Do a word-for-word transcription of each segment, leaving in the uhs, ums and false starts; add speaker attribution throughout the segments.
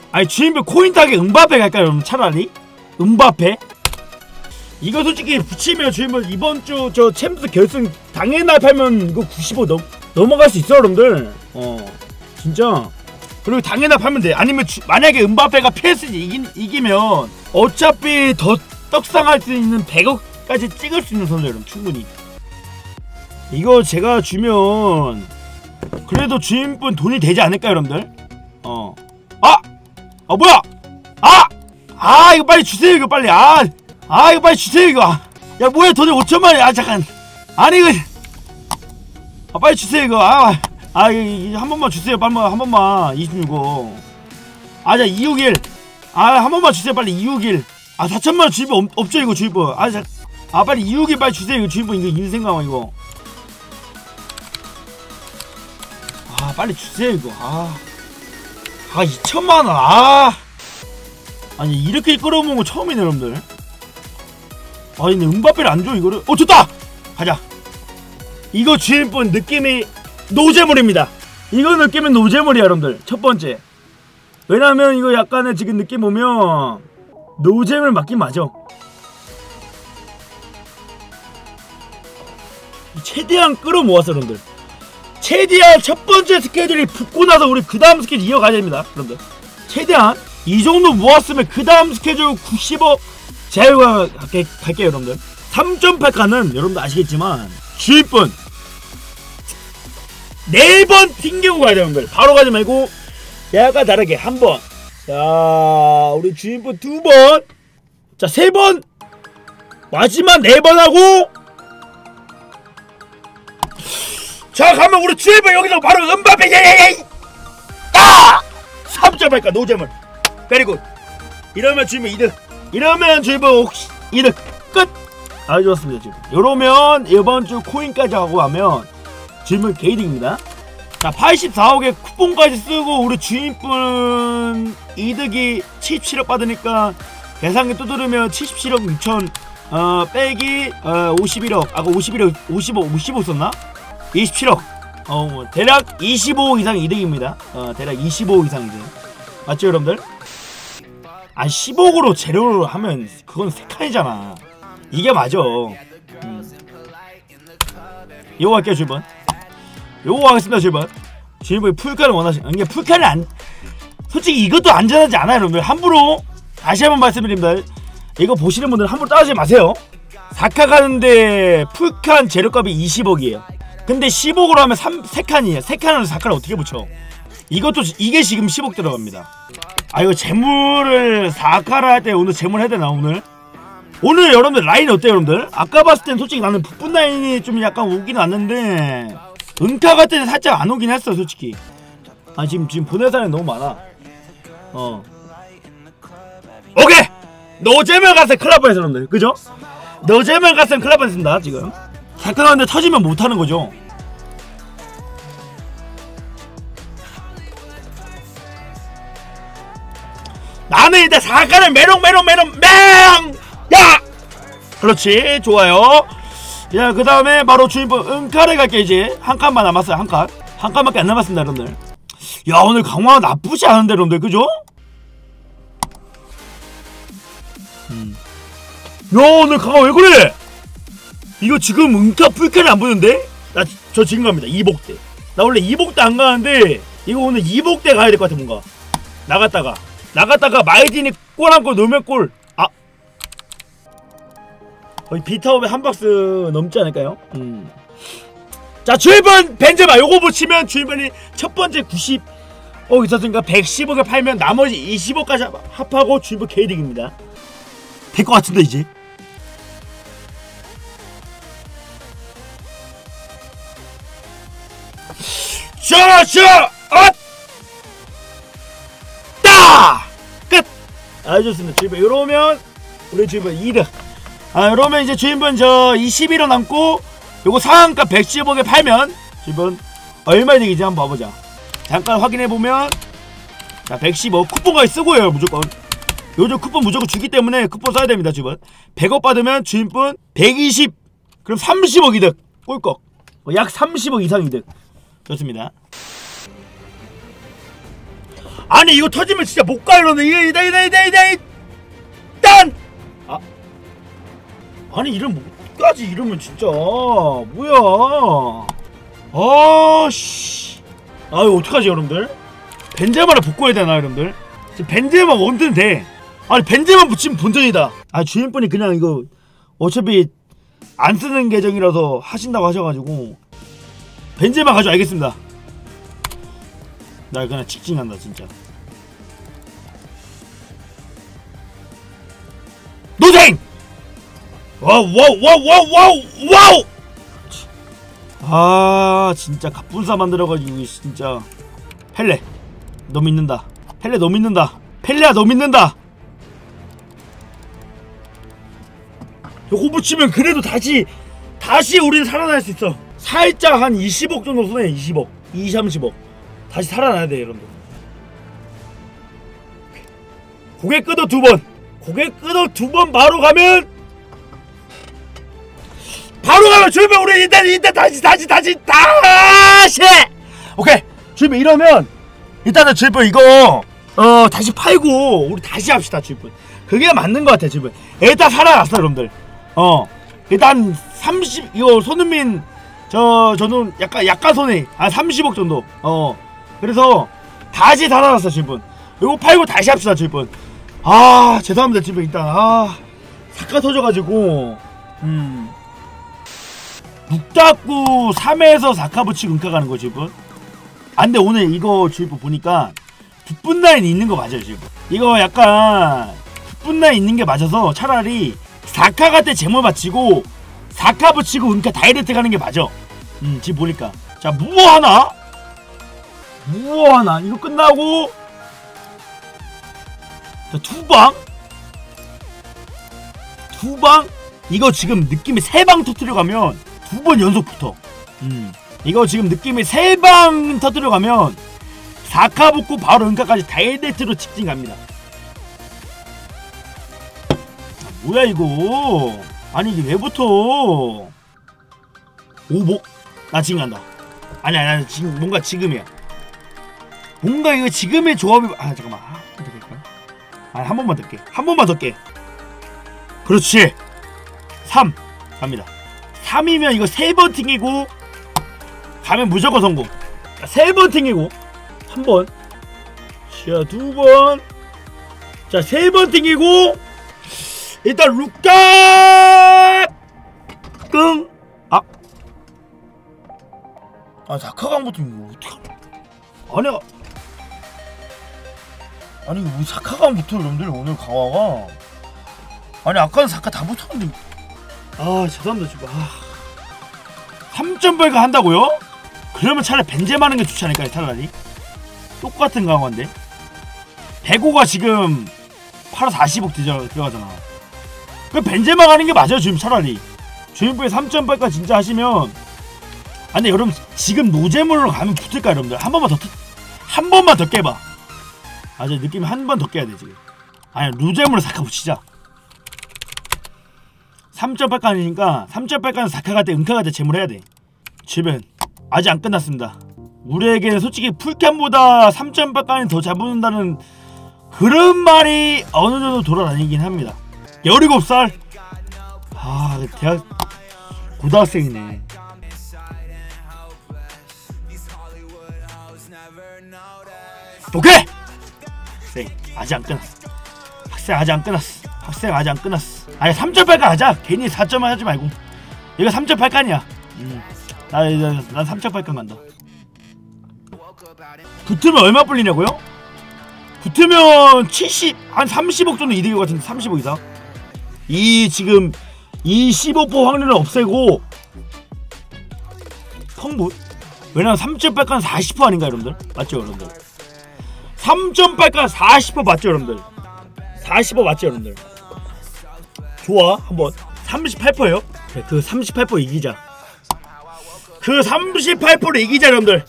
Speaker 1: 아니 주인분 코인 타게 음바페 갈까요 그럼 차라리? 음바페? 이거 솔직히 붙이면 주인분 이번주 저 챔스 결승 당일날 팔면 이거 구십오 넘, 넘어갈 수 있어 여러분들. 어 진짜. 그리고 당일날 팔면 돼. 아니면 주, 만약에 음바페가 피에스지 이기, 이기면 어차피 더 떡상할 수 있는 백억까지 찍을 수 있는 선수 여러분 충분히. 이거 제가 주면 그래도 주인분 돈이 되지 않을까요 여러분들? 어 아! 아 뭐야! 아! 아 이거 빨리 주세요 이거 빨리. 아! 아 이거 빨리 주세요 이거. 야 뭐야 돈이 오천만이. 아 잠깐 아니 이거 아 빨리 주세요 이거. 아 아 이거 한 번만 주세요 빨리 한 번만. 이십육억 아 자 이백육십일 아 한 번만 주세요 빨리. 이백육십일 아 사천만원 주인분 없, 없죠 이거 주인분. 아 자 아 빨리 이백육십일 빨리 주세요 이거 주인분. 이거 인생강화 이거. 아 빨리 주세요 이거. 아 아 이천만원 아 아니 이렇게 끌어모은 거 처음이네 여러분들. 아니 근데 음바페를 안 줘 이거를. 어 좋다! 가자. 이거 주인분 느낌이 노잼물입니다. 이거 느낌은 노잼물이야 여러분들. 첫번째 왜냐면 이거 약간의 지금 느낌 보면 노잼을 맞긴 맞아. 최대한 끌어모았어 여러분들. 최대한 첫번째 스케줄이 붙고 나서 우리 그 다음 스케줄 이어가야 됩니다 여러분들. 최대한 이 정도 모았으면 그 다음 스케줄 구십억 제가 갈게, 갈게요 여러분들. 삼 점 팔 칸은 여러분들 아시겠지만 주인분 네 번 튕기고 가야 돼요 여러분들. 바로 가지 말고 약간 다르게 한 번. 자 우리 주인분 두 번. 자 세 번. 마지막 네 번 하고. 자 가면 우리 주인분 여기서 바로 음바페 예예예. 아! 삼 점 팔 칸 노잼을. 그리고 이러면 주인분 이득. 이러면 주인분 혹시 이득 끝. 아주 좋습니다 지금. 이러면 이번주 코인까지 하고 하면 주인분 개이득입니다. 자 팔십사억에 쿠폰까지 쓰고 우리 주인분 이득이 칠십칠억 받으니까 계산기 두드리면 칠십칠억 육천 어 빼기 어 오십일억 아까 오십일억 오십억 오십억 썼나? 이십칠억 어 대략 이십오억 이상 이득입니다. 어 대략 이십오억 이상 이득 맞죠 여러분들? 아 십억으로 재료를 하면 그건 세 칸이잖아. 이게 맞아. 음. 요거 할게요 주인분. 요거 하겠습니다 주인분. 주인분이 풀칸을 원하시. 이게 풀칸이 안 솔직히 이것도 안전하지 않아요 여러분들. 함부로 다시 한번 말씀드립니다. 이거 보시는 분들 함부로 따라하지 마세요. 사 칸 가는데 풀칸 재료값이 이십억이에요 근데 십억으로 하면 삼, 세 칸이에요 세 칸으로 사 칸을 어떻게 붙여. 이것도 이게 지금 십억 들어갑니다. 아 이거 재물을 사 칸을 할 때 오늘 재물 해야 되나 오늘? 오늘 여러분들 라인 어때요 여러분들? 아까 봤을 땐 솔직히 나는 북분 라인이 좀 약간 오긴 왔는데 은카 같을 때는 살짝 안 오긴 했어 솔직히. 아 지금 지금 보낼 사람이 너무 많아. 어 오케이! 노잼을 갔을 클라브에서 여러분들 그죠? 노잼을 갔을 클라브에서 쓴다 지금. 사 칸 하는데 터지면 못하는 거죠. 나는 일단 사 칸을 메롱 메롱 메롱 맹! 야! 그렇지 좋아요. 야 그 다음에 바로 주인분 은카를 갈게. 이제 한 칸만 남았어요. 한 칸 한 칸밖에 안 남았습니다 여러분들. 야 오늘 강화 나쁘지 않은데 여러분들 그죠? 음. 야 오늘 강화 왜 그래? 이거 지금 은카 풀칸이 안 보이는데? 나 저 지금 갑니다. 이복대. 나 원래 이복대 안 가는데 이거 오늘 이복대 가야 될 것 같아. 뭔가 나갔다가 나갔다가 마이딘이 골 한 골 넣으면 골. 아 거의 비타업에 한 박스 넘지 않을까요? 음. 자 주인분 벤제마 요거 붙이면 주인분이 첫 번째 구십억 있었으니까 백십억에 팔면 나머지 이십억까지 합하고 주인분 개이득입니다. 될 것 같은데 이제. 샤샤 엇! 따! 끝! 아주 좋습니다 주인분. 이러면 우리 주인분 이득. 아 이러면 이제 주인분 저 이십일억 남고 요거 상한가 백십억에 팔면 주인분 얼마 이득이지 한번 봐보자. 잠깐 확인해보면 자 백십억 쿠폰까지 쓰고요 무조건. 요즘 쿠폰 무조건 주기 때문에 쿠폰 써야 됩니다 주인분. 백억 받으면 주인분 백이십 그럼 삼십억 이득 꿀꺽. 약 삼십억 이상 이득. 좋습니다. 아니 이거 터지면 진짜 못 가 이러네. 이게 이다 이다 이다 이다 딴. 아 아니 이런 못까지 이러면 진짜 뭐야. 아씨. 아 이거 어떡하지 여러분들? 벤제마를 복구해야 되나 여러분들? 지금 벤제마 원든 돼. 아니 벤제마 붙이면 본전이다. 아 주인분이 그냥 이거 어차피 안 쓰는 계정이라서 하신다고 하셔가지고 벤제마 가져. 알겠습니다. 나 그냥 직진한다 진짜. 노생! 와우 와우 와우 와우 와우 와우! 아 진짜 갑분싸 만들어가지고 진짜. 펠레 너 믿는다. 펠레 너 믿는다. 펠레야 너 믿는다. 요거 붙이면 그래도 다시 다시 우리는 살아날 수 있어. 살짝 한 이십억 정도 손해. 이십억 이십, 삼십억 다시 살아나야 돼 여러분들. 고개 끄덕 두 번. 고개 끄덕 두 번 바로 가면 바로 가면 주면 우리 일단 일단 다시 다시 다시 다시 오케이 주면 이러면 일단은 주면 이거 어 다시 팔고 우리 다시 합시다 주분. 그게 맞는 것 같아 주분. 일단 살아났어 여러분들. 어 일단 삼십 이거 손흥민 저 저는 약간 약간 손해 한 삼십억 정도. 어 그래서 다시 살아났어 주분. 이거 팔고 다시 합시다 주분. 아 죄송합니다 주분. 일단 아 사카 터져가지고 음 육 닫고 삼에서 사카 붙이고 은카 가는 거 주분. 아 근데 오늘 이거 주분 보니까 굿분 라인 있는 거 맞아요 지금. 이거 약간 굿분 라인 있는 게 맞아서 차라리 사카 갈 때 제모 받치고 사카 붙이고 은카 다이렉트 가는 게 맞아. 음 지금 보니까 자 무어 하나 무어 하나 이거 끝나고 자 두방 두방 이거 지금 느낌이 세 방 터뜨려 가면 두 번 연속 붙어. 음 이거 지금 느낌이 세 방 터뜨려 가면 사카 붙고 바로 은카까지 다이렉트로 직진 갑니다. 뭐야 이거. 아니 이게 왜 붙어. 오보 나 지금 간다. 아니 아니 지금 뭔가 지금이야. 뭔가 이거 지금의 조합이 아 잠깐만 아니 한 번만 더 깰게. 한 번만 더 깰. 그렇지. 삼 갑니다. 삼이면 이거 세 번 튕기고 가면 무조건 성공. 세 번 튕기고 한 번 자 두 번 자 세 번 튕기고 일단 룩가 끙. 아 아 사카강부터 이거 어떡하냐. 아니 아니 뭐 사카강부터 여러분들 오늘 강화가 아니 아까는 사카 다 붙었는데 아 죄송합니다 지금. 아 삼 점 벌가 한다고요? 그러면 차라리 벤제마 하는 게 좋지 않을까요 차라리. 똑같은 강화인데 백오가 지금 팔억 사십억 들어가잖아. 그 벤제마 가는 게 맞아요 지금 차라리. 주인분이 삼 점 벌까 진짜 하시면. 아 근데 여러분 지금 노잼으로 가면 붙을까 여러분들. 한 번만 더 한 번만 더 깨봐. 아 저 느낌이 한 번 더 깨야 돼 지금. 아니 노잼으로 사카 붙이자. 삼 점 팔 칸이니까 삼 점 팔 칸은 사카 갈 때 은카 갈 때 재물해야 돼. 주변 아직 안 끝났습니다. 우리에게는 솔직히 풀캠보다 삼 점 팔 칸이 더 잘 붙는다는 그런 말이 어느 정도 돌아다니긴 합니다. 열일곱 살? 아 대학 고등학생이네. 오케이! 학생 아직 안 끝났어. 학생 아직 안 끝났어. 학생 아직 안 끝났어. 아니 삼 점 팔 칸 하자. 괜히 사 점 하지 말고. 이거 삼 점 팔 칸이야. 음. 나, 나, 난 삼 점 팔 칸 간다. 붙으면 얼마 불리냐고요? 붙으면 칠십, 한 삼십억 정도 이득일 것 같은데. 삼십억 이상. 이 지금 이 십오 퍼센트 확률을 없애고 성분? 왜냐면 삼 점 팔 칸 사십 퍼센트 아닌가 여러분들? 맞죠 여러분들? 삼 점 팔 칸 사십 퍼센트 맞죠 여러분들? 사십 퍼센트 맞죠 여러분들? 좋아 한번 삼십팔 퍼센트요? 그래, 그 삼십팔 퍼센트 이기자. 그 삼십팔 퍼센트 이기자 여러분들.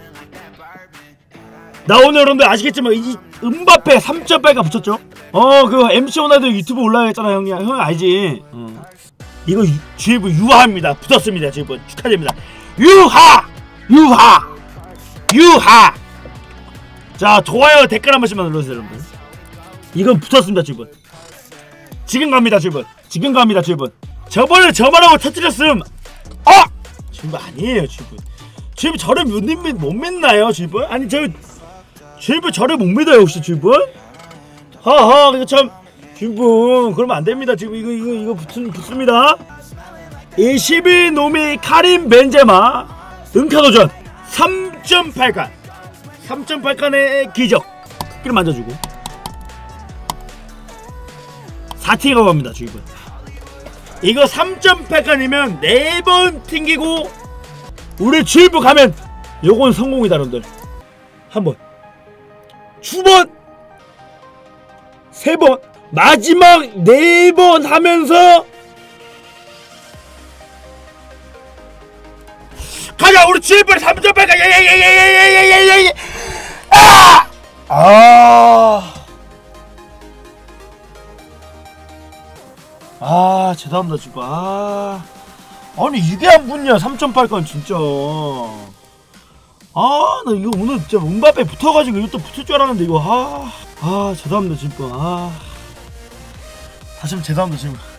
Speaker 1: 나 오늘 여러분들 아시겠지만 이 음바페 삼 점 팔 칸 붙였죠? 어 그 엠씨 오나도 유튜브 올라가겠잖아 형이. 형 알지? 어. 이거 주입은 유하입니다. 붙었습니다 주입은. 축하드립니다. 유하! 유하! 유하! 자, 좋아요 댓글 한 번씩만 눌러주세요 여러분들. 이건 붙었습니다 주분. 지금 갑니다 주분. 지금 갑니다 주분. 저번에 저만하고 터뜨렸음. 아! 주분 아니에요 주분. 주분 저를 못, 믿, 못 믿나요 주분? 아니 저 주분 저를 못 믿어요 혹시 주분? 하하 이거 참 주분 그러면 안됩니다 주분. 이거 이거 이거 붙, 붙습니다. 이십일 놈이 카림 벤제마 은카도전 삼 점 팔 칸 삼 점 팔 칸의 기적. 끼를 만져주고 사 티가 갑니다 주입은. 이거 삼 점 팔 칸이면 네 번 튕기고 우리 주입부 가면 요건 성공이다 여러분들. 한번 두 번 세 번 마지막 네 번 하면서 가자 우리 주입부 삼 점 팔 칸 예예예예예예예예예 아! 아! 아 죄송합니다 지금. 아 아니 이게 안 붙냐 삼 점 팔 칸 진짜. 아 나 이거 오늘 진짜 음바페 붙어가지고 이것도 붙을 줄 알았는데 이거. 아, 아 죄송합니다 지금. 아 다시 한번 죄송합니다 지금.